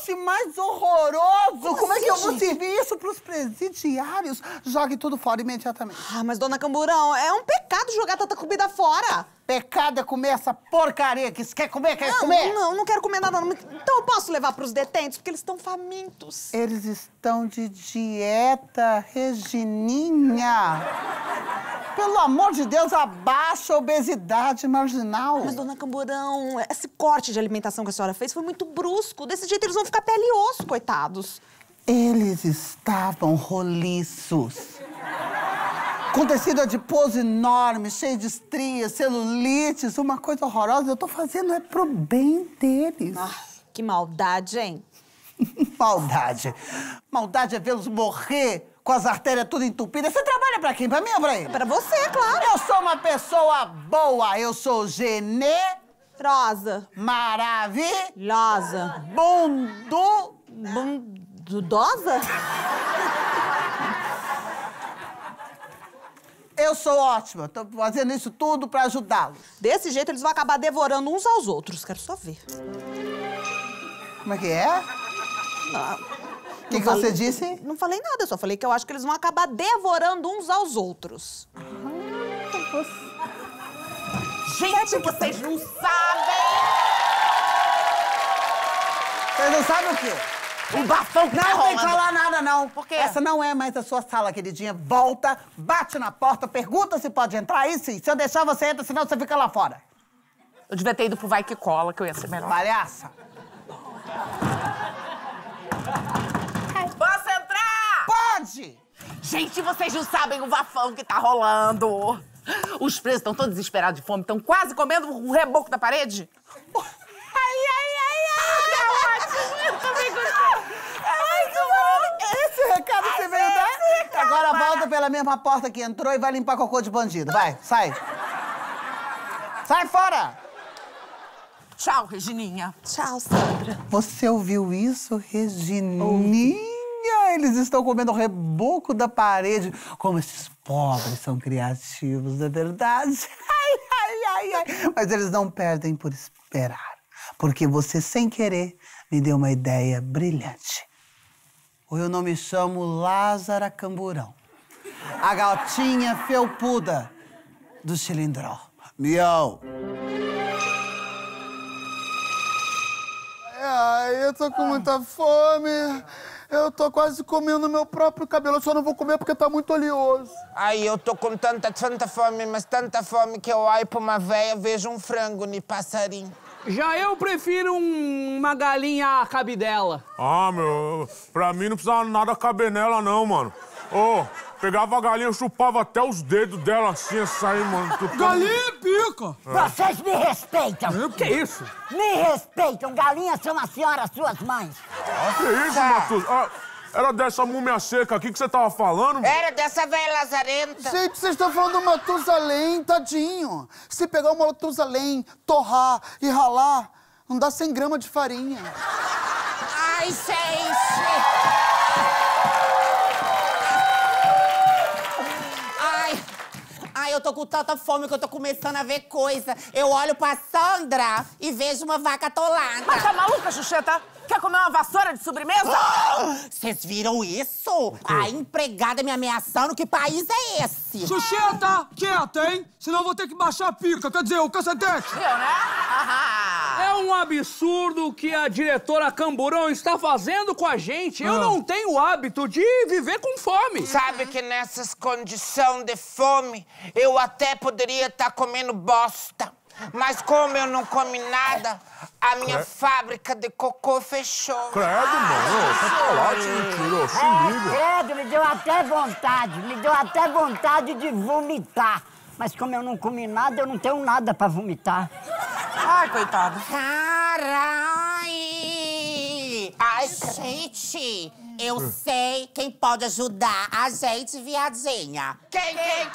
doce mais horroroso! Como é que eu vou servir isso pros presidiários? Jogue tudo fora imediatamente. Ah, mas, dona Camburão, é um pecado jogar tanta comida fora. Pecado é comer essa porcaria que você quer comer, comer? Não quero comer nada, não. Então eu posso levar pros detentos, porque eles estão famintos. Eles estão de dieta, Regininha. Pelo amor de Deus, abaixa a obesidade marginal. Mas, dona Camburão, esse corte de alimentação que a senhora fez foi muito brusco. Desse jeito eles vão ficar pele e osso, coitados. Eles estavam roliços. Com tecido adiposo enorme, cheio de estrias, celulites, uma coisa horrorosa. Eu tô fazendo é pro bem deles. Ah, que maldade, hein? Maldade. Maldade é vê-los morrer com as artérias tudo entupidas. Você trabalha pra quem? Pra mim ou pra ele? Pra você, claro. Eu sou uma pessoa boa. Eu sou Rosa. Maravilhosa. Bundudosa? Eu sou ótima. Tô fazendo isso tudo pra ajudá-los. Desse jeito eles vão acabar devorando uns aos outros. Quero só ver. Como é que é? O que você disse? Não falei nada, eu só falei que eu acho que eles vão acabar devorando uns aos outros. Gente, vocês não sabem! Vocês não sabem o quê? O bafão que tá Não tem que rolando. falar nada, não. Por quê? Essa não é mais a sua sala, queridinha. Volta, bate na porta, pergunta se pode entrar. Aí sim, se eu deixar, você entra, senão você fica lá fora. Eu devia ter ido pro Vai Que Cola, que eu ia ser melhor. Palhaça. Posso entrar? Pode! Gente, vocês não sabem o bafão que tá rolando. Os presos estão todos desesperados de fome, estão quase comendo o reboco da parede. Tá ótimo, eu também gostei. Esse recado que você veio dar? Agora volta pela mesma porta que entrou e vai limpar cocô de bandido. Vai, sai. Sai fora! Tchau, Regininha. Tchau, Sandra. Você ouviu isso, Regininha? Eles estão comendo o reboco da parede. Como esses pobres são criativos, não é verdade? Ai. Mas eles não perdem por esperar. Porque você, sem querer, me deu uma ideia brilhante. Eu não me chamo Lázara Camburão. A gatinha felpuda do Chilindró. Miau. Ai, eu tô com muita fome. Eu tô quase comendo meu próprio cabelo. Eu só não vou comer porque tá muito oleoso. Ai, eu tô com tanta fome, mas tanta fome que eu olho pra uma véia, vejo um frango no passarinho. Já eu prefiro uma galinha cabidela. Ah, meu, pra mim não precisava nada caber nela, não, mano. Ô, pegava a galinha, chupava até os dedos dela assim, sair, mano. Galinha pica! Vocês me respeitam! O que é isso? Me respeitam! Galinhas são as senhoras, suas mães! Que isso, Matheus? Ah, era dessa múmia seca aqui que você tava falando? Era dessa velha lazarenta. Gente, vocês estão falando do Matusalém, tadinho. Se pegar o Matusalém, torrar e ralar, não dá 100 gramas de farinha. Ai, gente! Ai, eu tô com tanta fome que eu tô começando a ver coisa. Eu olho pra Sandra e vejo uma vaca atolada. Mas tá maluca, Xuxeta? Quer comer uma vassoura de sobremesa? Vocês viram isso? A empregada me ameaçando. Que país é esse? Xuxeta, quieta, hein? Senão eu vou ter que baixar a pica, quer dizer, o cacetete. Viu, né? É um absurdo que a diretora Camburão está fazendo com a gente. Eu não tenho o hábito de viver com fome. Sabe que nessas condições de fome, eu até poderia estar comendo bosta. Mas como eu não comi nada, a minha fábrica de cocô fechou. Credo, mano. Chocolate, mentira. Se liga. Credo, me deu até vontade de vomitar. Mas como eu não comi nada, eu não tenho nada pra vomitar. Ai, coitado. Carai! Ai, gente, eu sei quem pode ajudar a gente, viadinha. Quem?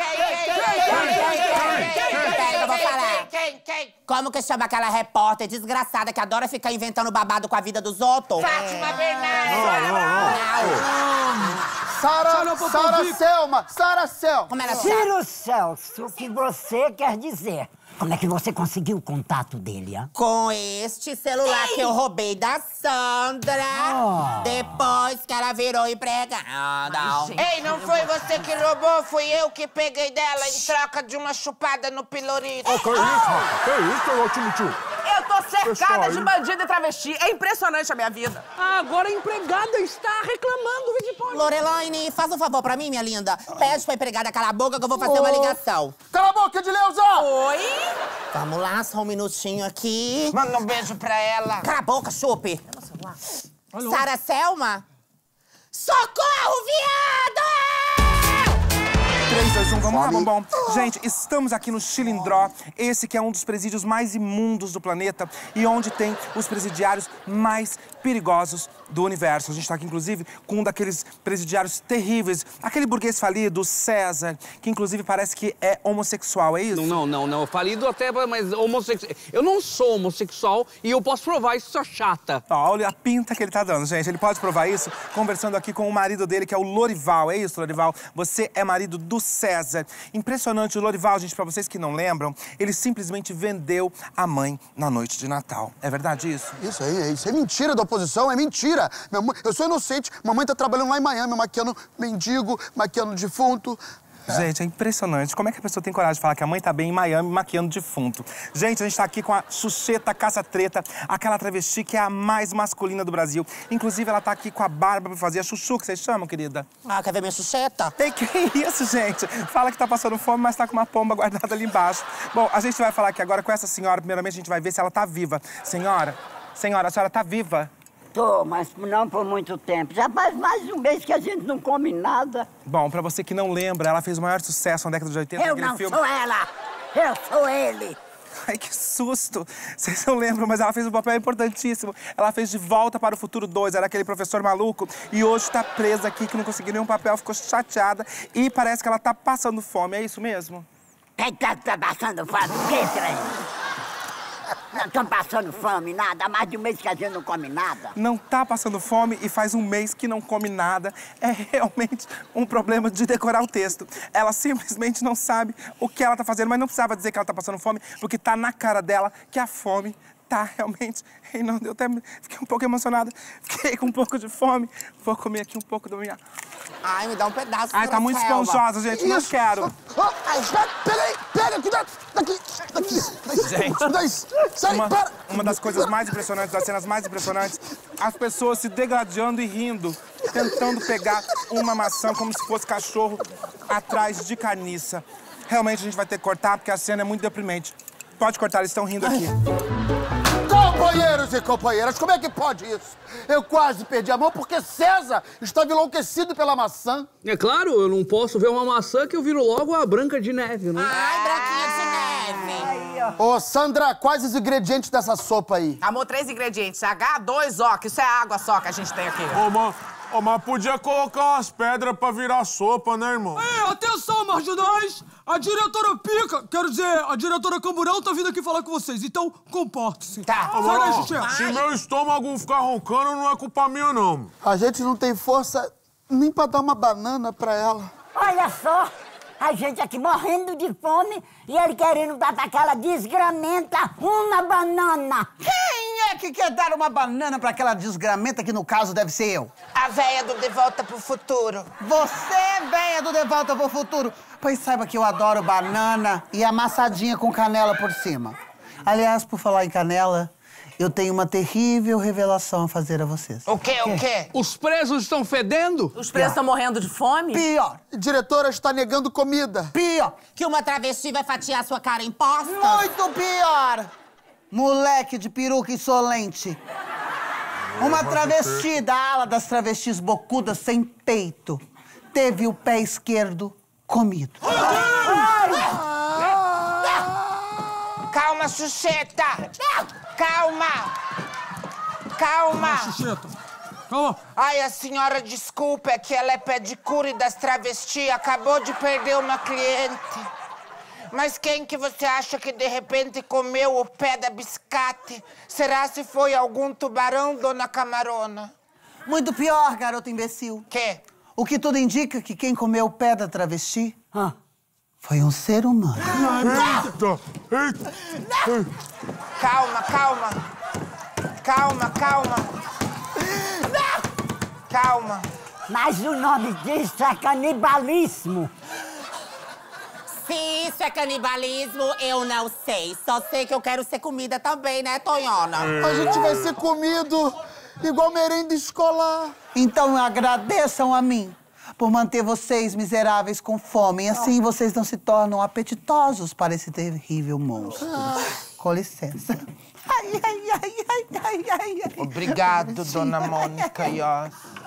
Peraí, eu vou falar. Quem? Como que chama aquela repórter desgraçada que adora ficar inventando babado com a vida dos outros? Fátima Bernardes. Não. Sara Selma! Sara Selma! Como ela Ciro Celso, o que você quer dizer? Como é que você conseguiu o contato dele, hein? Com este celular que eu roubei da Sandra, depois que ela virou empregada. Ei, não foi você que roubou, fui eu que peguei dela em troca de uma chupada no pilorito. Ô, que isso, rapaz? Que isso, ô tio? Eu tô cercada Pessoal, de aí. bandido e travesti. É impressionante a minha vida. Agora a empregada está reclamando, Vidipone. Lorelaine, faz um favor pra mim, minha linda. Pede pra empregada calar a boca que eu vou fazer uma ligação. Cala a boca, Edileuza! Oi? Vamos lá, só um minutinho aqui. Manda um beijo pra ela. Cala a boca, chupe. Sara Selma? Socorro, viado! 3, 2, 1, vamos lá, bombom. Gente, estamos aqui no Chilindró, esse que é um dos presídios mais imundos do planeta e onde tem os presidiários mais perigosos do universo. A gente tá aqui, inclusive, com um daqueles presidiários terríveis, aquele burguês falido, César, que inclusive parece que é homossexual, é isso? Não. Falido até, mas homossexual. Eu não sou homossexual e eu posso provar isso, sua chata. Ó, olha a pinta que ele tá dando, gente. Ele pode provar isso conversando aqui com o marido dele, que é o Lorival. É isso, Lorival? Você é marido do César. Impressionante, o Lorival, gente, pra vocês que não lembram, ele simplesmente vendeu a mãe na noite de Natal. É verdade isso? Isso é mentira da oposição, é mentira. Minha mãe, eu sou inocente, mamãe tá trabalhando lá em Miami, maquiando mendigo, maquiando defunto. Gente, é impressionante. Como é que a pessoa tem coragem de falar que a mãe tá bem em Miami maquiando defunto? Gente, a gente tá aqui com a Xuxeta Caça-Treta, aquela travesti que é a mais masculina do Brasil. Inclusive, ela tá aqui com a barba pra fazer a chuchu, que vocês chamam, querida? Ah, quer ver minha Xuxeta? Ei, que isso, gente? Fala que tá passando fome, mas tá com uma pomba guardada ali embaixo. Bom, a gente vai falar aqui agora com essa senhora. Primeiramente, a gente vai ver se ela tá viva. Senhora, a senhora tá viva? Tô, mas não por muito tempo. Já faz mais de um mês que a gente não come nada. Bom, pra você que não lembra, ela fez o maior sucesso na década de 80. Eu naquele não filme. sou ela! Eu sou ele! Ai, que susto! Vocês não lembram, mas ela fez um papel importantíssimo. Ela fez De Volta para o Futuro 2, era aquele professor maluco. E hoje tá presa aqui, que não conseguiu nenhum papel, ficou chateada. E parece que ela tá passando fome, é isso mesmo? Quem tá passando fome? Que trem? Não tô passando fome, nada. Há mais de um mês que a gente não come nada. Não tá passando fome e faz um mês que não come nada. É realmente um problema de decorar o texto. Ela simplesmente não sabe o que ela tá fazendo, mas não precisava dizer que ela tá passando fome, porque tá na cara dela que a fome tá realmente... E não deu até... Fiquei um pouco emocionada. Fiquei com um pouco de fome. Vou comer aqui um pouco da minha... Ai, me dá um pedaço. Ai, tá muito esponjosa, gente. Não quero. Pega aí, pega, cuidado. Daqui. Gente, Sai, para. uma das coisas mais impressionantes, das cenas mais impressionantes, as pessoas se degradando e rindo, tentando pegar uma maçã como se fosse cachorro atrás de carniça. Realmente a gente vai ter que cortar, porque a cena é muito deprimente. Pode cortar, eles estão rindo aqui. Companheiros e companheiras, como é que pode isso? Eu quase perdi a mão porque César estava enlouquecido pela maçã. É claro, eu não posso ver uma maçã que eu viro logo a Branca de Neve, né? Ai, branquinha de neve. Ô, Sandra, quais os ingredientes dessa sopa aí? Amor, 3 ingredientes. H2O, que isso é água só que a gente tem aqui. Mas podia colocar umas pedras pra virar sopa, né, irmão? Ei, atenção, marginais! A diretora Pica, quero dizer, a diretora Camburão tá vindo aqui falar com vocês, então comporte-se. Tá. Sai daí, Xuxa. Se meu estômago ficar roncando, não é culpa minha, não. A gente não tem força nem pra dar uma banana pra ela. Olha só, a gente aqui morrendo de fome e ele querendo dar pra aquela desgramenta uma banana. Quem é que quer dar uma banana pra aquela desgramenta, que no caso deve ser eu? A véia do De Volta pro Futuro. Você, véia do De Volta pro Futuro. Pois saiba que eu adoro banana e amassadinha com canela por cima. Aliás, por falar em canela, eu tenho uma terrível revelação a fazer a vocês. O quê? Os presos estão fedendo? Os presos estão morrendo de fome? Pior, A diretora está negando comida. pior, Que uma travesti vai fatiar sua cara em posta? muito pior. Moleque de peruca insolente. Uma travesti da ala das travestis bocudas sem peito teve o pé esquerdo comido. Calma, Xuxeta! Calma! Xuxeta, calma. Ai, a senhora desculpa, é que ela é pedicure das travestis, acabou de perder uma cliente. Mas quem que você acha que de repente comeu o pé da biscate? Será se foi algum tubarão, dona Camarona? Muito pior, garoto imbecil. Quê? O que tudo indica que quem comeu o pé da travesti foi um ser humano. Calma, calma. Calma, calma. Calma. Mas o nome disso é canibalismo. Se isso é canibalismo, eu não sei. Só sei que eu quero ser comida também, né, Tonhona? A gente vai ser comido igual merenda escolar. Então agradeçam a mim por manter vocês miseráveis com fome. E assim vocês não se tornam apetitosos para esse terrível monstro. Com licença. Ai, ai, ai, ai, ai, ai. Obrigado, dona Mônica Ios.